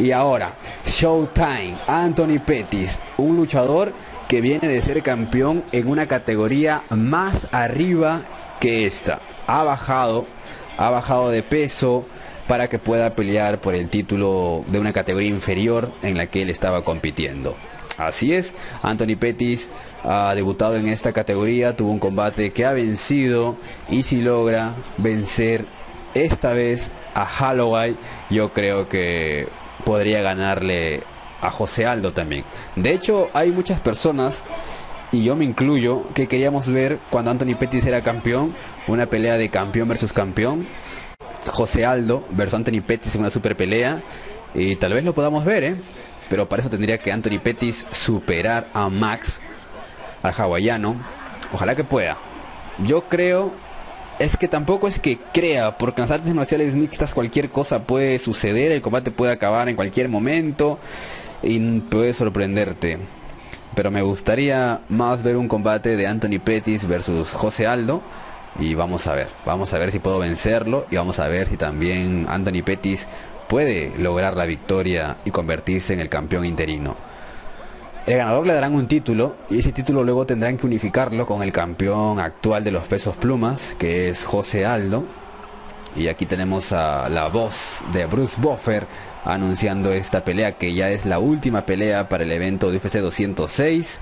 Y ahora, Showtime, Anthony Pettis, un luchador que viene de ser campeón en una categoría más arriba que esta. Ha bajado de peso para que pueda pelear por el título de una categoría inferior en la que él estaba compitiendo. Así es, Anthony Pettis ha debutado en esta categoría, tuvo un combate que ha vencido, y si logra vencer esta vez a Holloway, yo creo que podría ganarle a José Aldo también. De hecho, hay muchas personas, y yo me incluyo, que queríamos ver cuando Anthony Pettis era campeón, una pelea de campeón versus campeón, José Aldo versus Anthony Pettis en una super pelea, y tal vez lo podamos ver, pero para eso tendría que Anthony Pettis superar a Max, al hawaiano. Ojalá que pueda. Yo creo, es que tampoco es que crea, porque en las artes marciales mixtas cualquier cosa puede suceder, el combate puede acabar en cualquier momento y puede sorprenderte. Pero me gustaría más ver un combate de Anthony Pettis versus José Aldo. Y vamos a ver si puedo vencerlo, y vamos a ver si también Anthony Pettis puede lograr la victoria y convertirse en el campeón interino. El ganador le darán un título, y ese título luego tendrán que unificarlo con el campeón actual de los pesos plumas, que es José Aldo. Y aquí tenemos a la voz de Bruce Buffer anunciando esta pelea, que ya es la última pelea para el evento de UFC 206.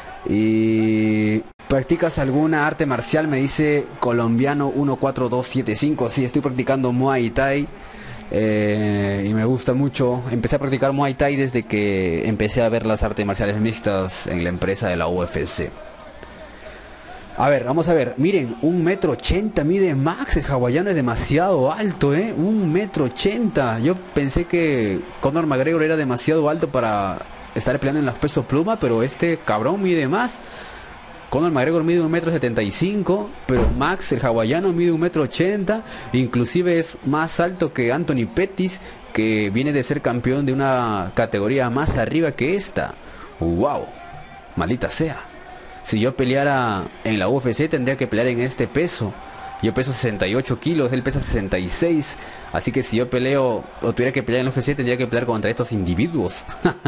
Y ¿practicas alguna arte marcial? Me dice colombiano 14275. Sí, estoy practicando Muay Thai, y me gusta mucho. Empecé a practicar Muay Thai desde que empecé a ver las artes marciales mixtas en la empresa de la UFC. A ver, vamos a ver. Miren, 1,80 m mide Max. El hawaiano es demasiado alto, 1,80 m. Yo pensé que Conor McGregor era demasiado alto para estar peleando en los pesos pluma, pero este cabrón mide más. Conor McGregor mide 1,75 m, pero Max, el hawaiano, mide 1,80 m. Inclusive es más alto que Anthony Pettis, que viene de ser campeón de una categoría más arriba que esta. ¡Wow! Maldita sea. Si yo peleara en la UFC tendría que pelear en este peso. Yo peso 68 kilos, él pesa 66. Así que si yo peleo o tuviera que pelear en la UFC, tendría que pelear contra estos individuos.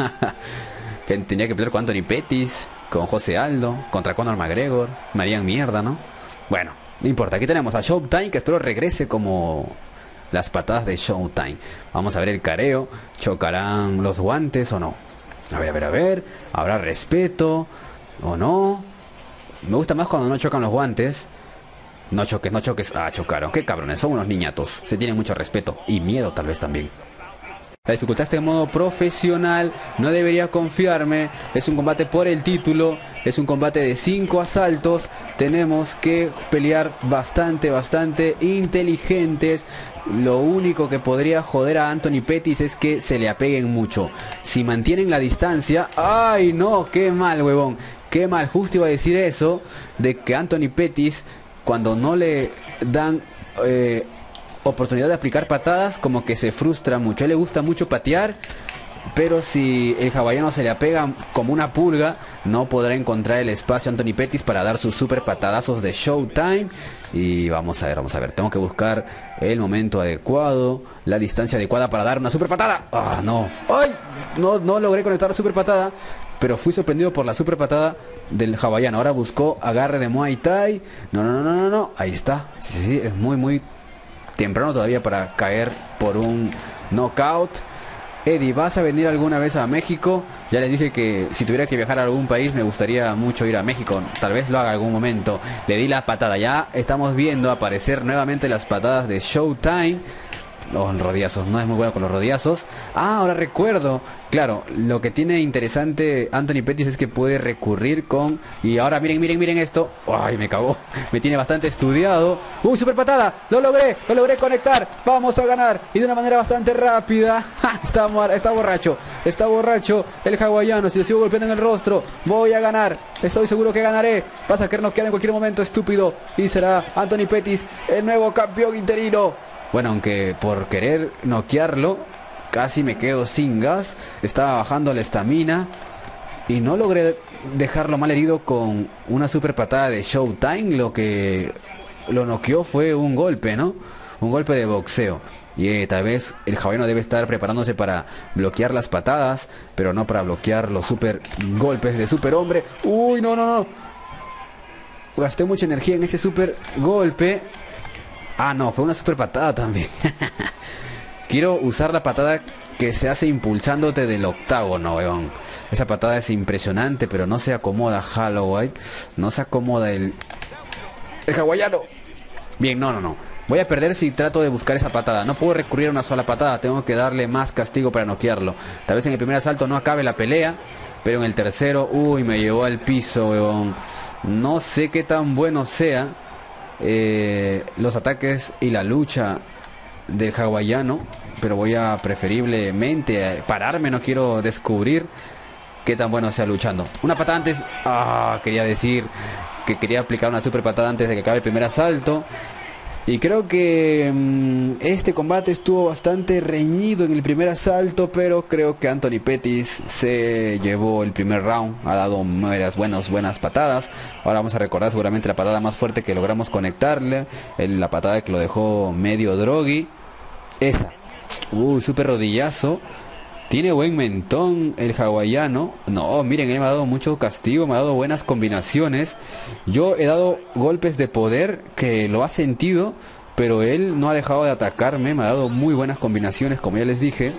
Tendría que pelear con Anthony Pettis, con José Aldo, contra Conor McGregor. Me harían mierda, ¿no? Bueno, no importa. Aquí tenemos a Showtime, que espero regrese como las patadas de Showtime. Vamos a ver el careo. ¿Chocarán los guantes o no? A ver. ¿Habrá respeto o no? Me gusta más cuando no chocan los guantes. No choques. Ah, chocaron. Qué cabrones, son unos niñatos. Se tienen mucho respeto y miedo tal vez también. La dificultad está en modo profesional. No debería confiarme. Es un combate por el título. Es un combate de 5 asaltos. Tenemos que pelear bastante inteligentes. Lo único que podría joder a Anthony Pettis es que se le apeguen mucho. Si mantienen la distancia... ¡Ay, no! ¡Qué mal, huevón! ¡Qué mal! Justo iba a decir eso, de que Anthony Pettis, cuando no le dan oportunidad de aplicar patadas, como que se frustra mucho. A él le gusta mucho patear, pero si el hawaiano se le apega como una pulga, no podrá encontrar el espacio Anthony Pettis para dar sus super patadazos de Showtime. Y vamos a ver. Tengo que buscar el momento adecuado, la distancia adecuada para dar una super patada. ¡Ah, no! ¡Ay! No logré conectar la super patada, pero fui sorprendido por la super patada del hawaiano. Ahora buscó agarre de Muay Thai. No. Ahí está. Sí, es muy temprano todavía para caer por un knockout. Eddie, ¿vas a venir alguna vez a México? Ya les dije que si tuviera que viajar a algún país me gustaría mucho ir a México. Tal vez lo haga algún momento. Le di la patada. Ya estamos viendo aparecer nuevamente las patadas de Showtime. Los rodillazos, no es muy bueno con los rodillazos. Ah, ahora recuerdo. Claro, lo que tiene interesante Anthony Pettis es que puede recurrir con... Y ahora miren esto. Ay, me cagó. Me tiene bastante estudiado. Super patada. Lo logré conectar. Vamos a ganar. Y de una manera bastante rápida. ¡Ja! Está borracho el hawaiano. Si le sigo golpeando en el rostro, voy a ganar. Estoy seguro que ganaré. Vas a querer noquear en cualquier momento, estúpido. Y será Anthony Pettis el nuevo campeón interino. Bueno, aunque por querer noquearlo casi me quedo sin gas. Estaba bajando la estamina y no logré dejarlo mal herido con una super patada de Showtime. Lo que lo noqueó fue un golpe, ¿no? un golpe de boxeo. Y tal vez el hawaiano debe estar preparándose para bloquear las patadas, pero no para bloquear los super golpes de superhombre. Uy, no, no, no. Gasté mucha energía en ese super golpe. Ah, no, fue una super patada también. Quiero usar la patada que se hace impulsándote del octágono, weón. Esa patada es impresionante, pero no se acomoda Holloway. No se acomoda el hawaiano. Bien, no, no, no. Voy a perder si trato de buscar esa patada. No puedo recurrir a una sola patada. Tengo que darle más castigo para noquearlo. Tal vez en el primer asalto no acabe la pelea, pero en el tercero, uy, me llevó al piso, weón. No sé qué tan bueno sea los ataques y la lucha del hawaiano, pero voy a preferiblemente pararme. No quiero descubrir qué tan bueno sea luchando. Una patada antes. Quería decir que quería aplicar una super patada antes de que acabe el primer asalto. Y creo que este combate estuvo bastante reñido en el primer asalto, pero creo que Anthony Pettis se llevó el primer round. Ha dado varias buenas patadas. Ahora vamos a recordar seguramente la patada más fuerte que logramos conectarle, la patada que lo dejó medio drogui. Esa. Super rodillazo. Tiene buen mentón el hawaiano. No, miren, él me ha dado mucho castigo, me ha dado buenas combinaciones. Yo he dado golpes de poder que lo ha sentido, pero él no ha dejado de atacarme. Me ha dado muy buenas combinaciones, como ya les dije.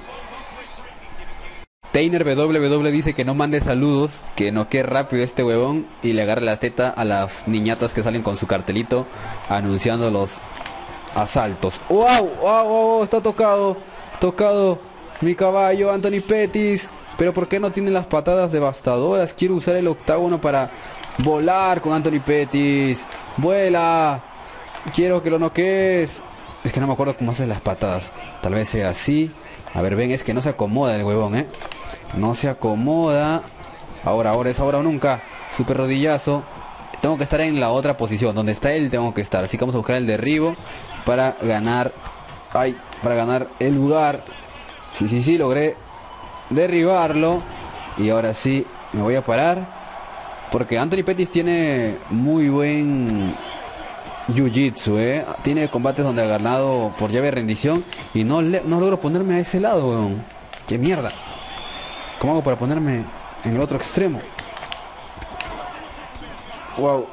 Tainer WW dice que no mande saludos, que noquee rápido este huevón y le agarre la teta a las niñatas que salen con su cartelito anunciando los asaltos. ¡Wow! ¡Wow! ¡Wow! Está tocado. Mi caballo, Anthony Pettis. Pero ¿por qué no tiene las patadas devastadoras? Quiero usar el octágono para volar con Anthony Pettis. ¡Vuela! Quiero que lo noquees. Es que no me acuerdo cómo haces las patadas. Tal vez sea así. A ver, ven, es que no se acomoda el huevón, no se acomoda. Ahora es ahora o nunca. Super rodillazo. Tengo que estar en la otra posición. Donde está él tengo que estar. Así que vamos a buscar el derribo para ganar. Para ganar el lugar. Sí, logré derribarlo. Y ahora sí, me voy a parar. Porque Anthony Pettis tiene muy buen jiu-jitsu, Tiene combates donde ha ganado por llave de rendición. Y no logro ponerme a ese lado, weón. ¡Qué mierda! ¿Cómo hago para ponerme en el otro extremo? ¡Wow!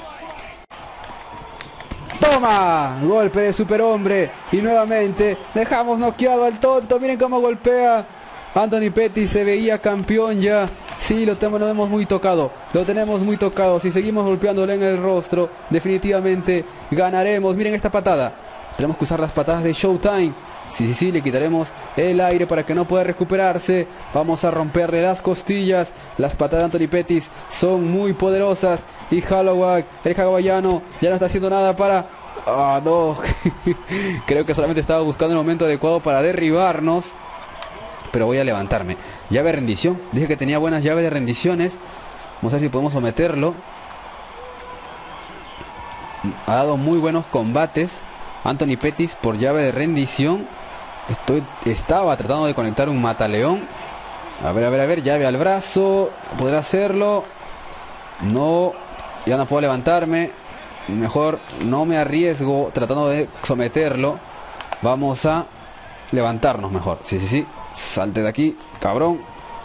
¡Toma! Golpe de superhombre. Y nuevamente dejamos noqueado al tonto. Miren cómo golpea. Anthony Pettis se veía campeón ya. Sí, lo tenemos muy tocado. Lo tenemos muy tocado. Si seguimos golpeándole en el rostro, definitivamente ganaremos. Miren esta patada. Tenemos que usar las patadas de Showtime. Sí, le quitaremos el aire para que no pueda recuperarse. Vamos a romperle las costillas. Las patadas de Anthony Pettis son muy poderosas. Y Holloway, el hawaiano, ya no está haciendo nada para... no. Creo que solamente estaba buscando el momento adecuado para derribarnos. Pero voy a levantarme. Llave de rendición. Dije que tenía buenas llaves de rendiciones. Vamos a ver si podemos someterlo. Ha dado muy buenos combates Anthony Pettis por llave de rendición. Estaba tratando de conectar un mataleón. A ver, llave al brazo. ¿Podrá hacerlo? No, ya no puedo levantarme. Mejor no me arriesgo tratando de someterlo. Vamos a levantarnos mejor. Sí. Salte de aquí, cabrón.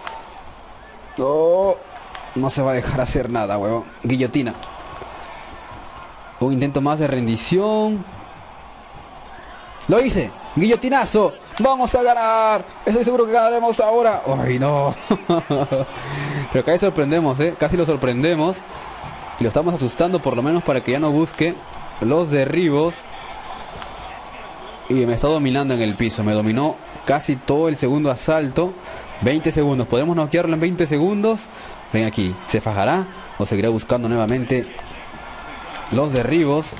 No se va a dejar hacer nada, huevón. Guillotina. Un intento más de rendición. Lo hice. Guillotinazo. Vamos a ganar. Estoy seguro que ganaremos ahora. Ay, no. Pero casi sorprendemos, casi lo sorprendemos. Y lo estamos asustando por lo menos para que ya no busque los derribos. Y me está dominando en el piso. Me dominó casi todo el segundo asalto. 20 segundos. ¿Podemos noquearlo en 20 segundos? Ven aquí. ¿Se fajará o seguirá buscando nuevamente los derribos?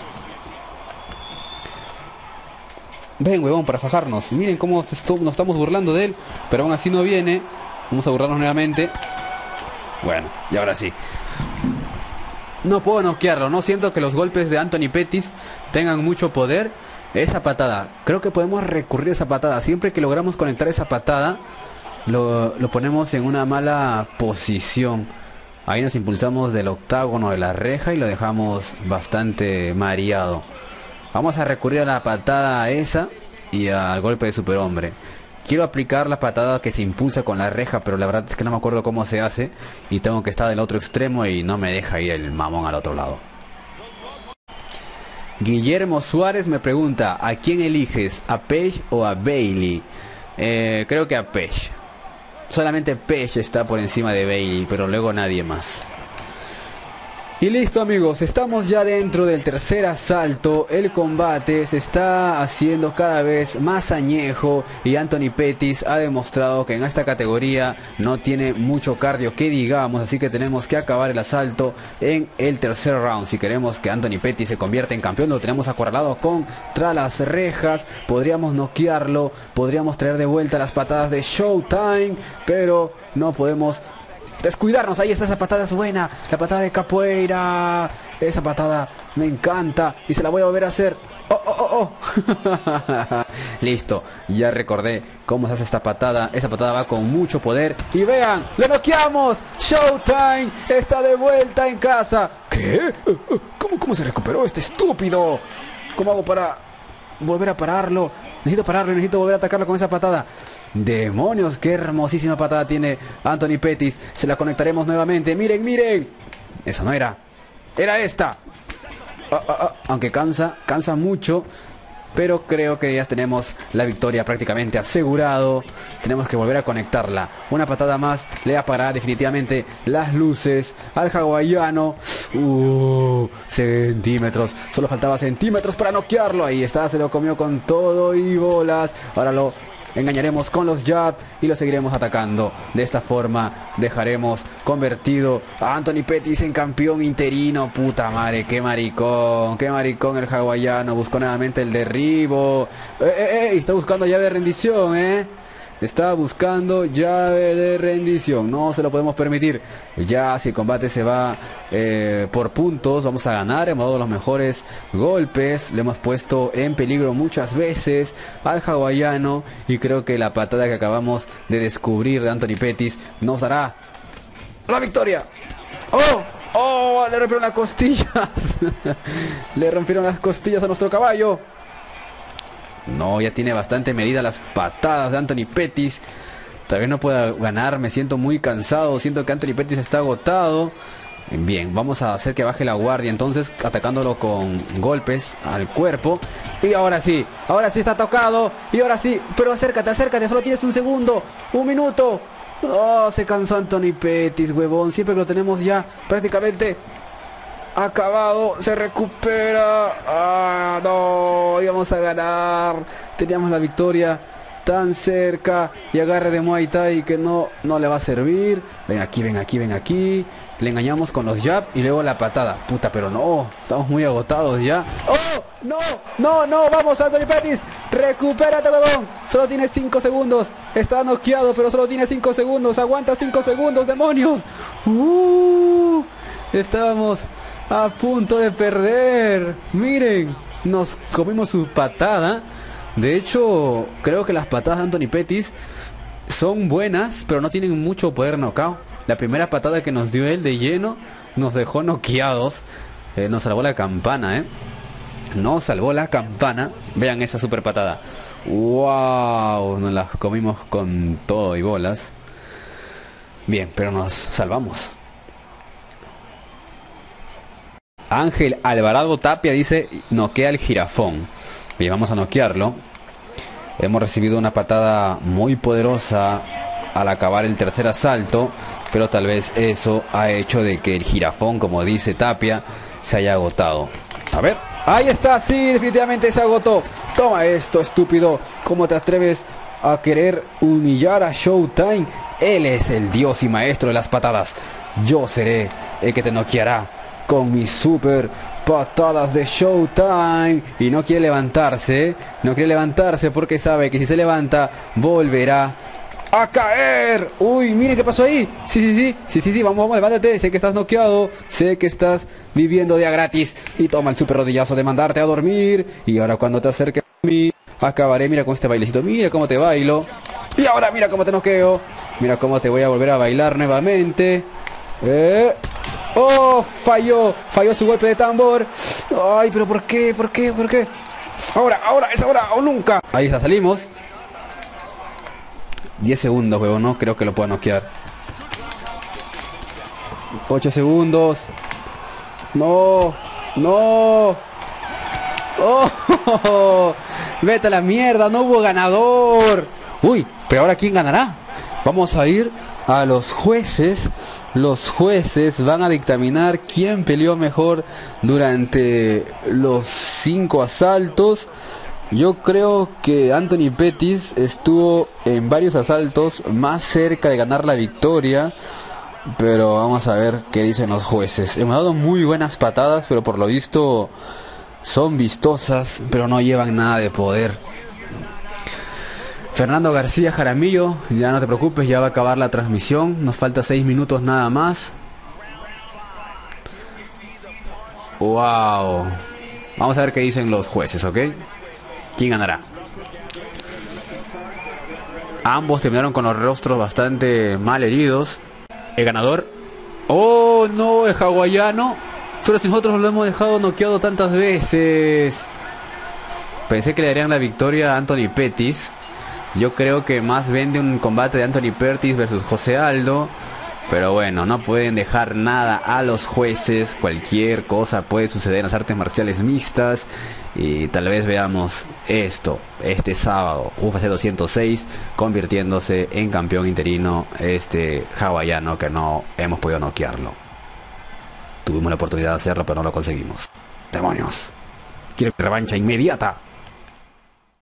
Ven, huevón, para fajarnos. Miren cómo nos estamos burlando de él. Pero aún así no viene. Vamos a burlarnos nuevamente. Bueno, y ahora sí. No puedo noquearlo. No siento que los golpes de Anthony Pettis tengan mucho poder. Esa patada, creo que podemos recurrir a esa patada. Siempre que logramos conectar esa patada, lo ponemos en una mala posición. Ahí nos impulsamos del octágono de la reja y lo dejamos bastante mareado. Vamos a recurrir a la patada esa y al golpe de superhombre. Quiero aplicar la patada que se impulsa con la reja, pero la verdad es que no me acuerdo cómo se hace. Y tengo que estar del otro extremo y no me deja ir el mamón al otro lado. Guillermo Suárez me pregunta, ¿a quién eliges? ¿A Page o a Bayley? Creo que a Page. Solamente Page está por encima de Bayley, pero luego nadie más. Y listo, amigos, estamos ya dentro del tercer asalto. El combate se está haciendo cada vez más añejo y Anthony Pettis ha demostrado que en esta categoría no tiene mucho cardio que digamos, así que tenemos que acabar el asalto en el tercer round. Si queremos que Anthony Pettis se convierta en campeón, lo tenemos acorralado contra las rejas. Podríamos noquearlo, podríamos traer de vuelta las patadas de Showtime, pero no podemos descuidarnos. Ahí está, esa patada es buena, la patada de capoeira, esa patada me encanta y se la voy a volver a hacer. Listo, ya recordé cómo se hace esta patada. Esa patada va con mucho poder y vean, ¡lo noqueamos! Showtime está de vuelta en casa. ¿Qué? ¿Cómo se recuperó este estúpido? ¿Cómo hago para volver a pararlo? Necesito volver a atacarlo con esa patada. Demonios, qué hermosísima patada tiene Anthony Pettis. Se la conectaremos nuevamente. Miren. Esa no era. Era esta. Aunque cansa mucho. Pero creo que ya tenemos la victoria prácticamente asegurado. Tenemos que volver a conectarla. Una patada más le va a parar definitivamente las luces al hawaiano. Centímetros. Solo faltaba centímetros para noquearlo. Ahí está, se lo comió con todo y bolas. Ahora lo engañaremos con los jab y lo seguiremos atacando. De esta forma dejaremos convertido a Anthony Pettis en campeón interino. Puta madre, qué maricón el hawaiano. Buscó nuevamente el derribo. Está buscando llave de rendición, Está buscando llave de rendición. No se lo podemos permitir. Ya si el combate se va por puntos, vamos a ganar. Hemos dado los mejores golpes. Le hemos puesto en peligro muchas veces al hawaiano. Y creo que la patada que acabamos de descubrir de Anthony Pettis nos dará la victoria. ¡Oh! Le rompieron las costillas. Le rompieron las costillas a nuestro caballo. No, ya tiene bastante medida las patadas de Anthony Pettis. Tal vez no pueda ganar, me siento muy cansado. Siento que Anthony Pettis está agotado. Bien, vamos a hacer que baje la guardia entonces, atacándolo con golpes al cuerpo. Y ahora sí está tocado. Y ahora sí, pero acércate, solo tienes un segundo, un minuto. Se cansó Anthony Pettis, huevón. Siempre que lo tenemos ya prácticamente acabado, se recupera. No, íbamos a ganar. Teníamos la victoria tan cerca. Y agarre de Muay Thai que no le va a servir. Ven aquí. Le engañamos con los jab y luego la patada. Puta, pero no, estamos muy agotados ya. No, vamos Anthony Pettis. Recupérate, huevón. Solo tienes 5 segundos. Está noqueado, pero solo tiene 5 segundos. Aguanta 5 segundos, demonios. Estábamos a punto de perder. Miren, nos comimos su patada. De hecho, creo que las patadas de Anthony Pettis son buenas, pero no tienen mucho poder knockout. La primera patada que nos dio él de lleno nos dejó noqueados. Nos salvó la campana, Nos salvó la campana. Vean esa super patada. ¡Wow! Nos las comimos con todo y bolas. Bien, pero nos salvamos. Ángel Alvarado Tapia dice: noquea el jirafón. Bien, vamos a noquearlo. Hemos recibido una patada muy poderosa al acabar el tercer asalto, pero tal vez eso ha hecho de que el jirafón, como dice Tapia, se haya agotado. A ver, ahí está, sí, definitivamente se agotó. Toma esto, estúpido. ¿Cómo te atreves a querer humillar a Showtime? Él es el dios y maestro de las patadas. Yo seré el que te noqueará con mis super patadas de Showtime. Y no quiere levantarse. Porque sabe que si se levanta volverá a caer. Uy, miren qué pasó ahí. Sí, vamos, levántate. Sé que estás noqueado, sé que estás viviendo día gratis. Y toma el super rodillazo de mandarte a dormir. Y ahora cuando te acerques a mí, acabaré, mira con este bailecito. Mira cómo te bailo. Y ahora mira cómo te noqueo. Mira cómo te voy a volver a bailar nuevamente. Falló su golpe de tambor. Ay, pero ¿por qué? ¿Por qué? ¿Por qué? Ahora, es ahora o nunca. Ahí está, salimos. 10 segundos, huevo, no creo que lo pueda noquear. 8 segundos. No, no. Oh, vete a la mierda, no hubo ganador. Uy, pero ahora ¿quién ganará? Vamos a ir a los jueces. Los jueces van a dictaminar quién peleó mejor durante los 5 asaltos. Yo creo que Anthony Pettis estuvo en varios asaltos más cerca de ganar la victoria. Pero vamos a ver qué dicen los jueces. Hemos dado muy buenas patadas, pero por lo visto son vistosas, pero no llevan nada de poder. Fernando García Jaramillo, ya no te preocupes, ya va a acabar la transmisión. Nos falta 6 minutos nada más. Wow. Vamos a ver qué dicen los jueces, ¿ok? ¿Quién ganará? Ambos terminaron con los rostros bastante mal heridos. El ganador... ¡Oh, no! El hawaiano. Pero si nosotros lo hemos dejado noqueado tantas veces. Pensé que le darían la victoria a Anthony Pettis. Yo creo que más vende un combate de Anthony Pettis versus José Aldo. Pero bueno, no pueden dejar nada a los jueces. Cualquier cosa puede suceder en las artes marciales mixtas. Y tal vez veamos esto este sábado. UFC 206 convirtiéndose en campeón interino este hawaiano que no hemos podido noquearlo. Tuvimos la oportunidad de hacerlo pero no lo conseguimos. ¡Demonios! Quiero revancha inmediata.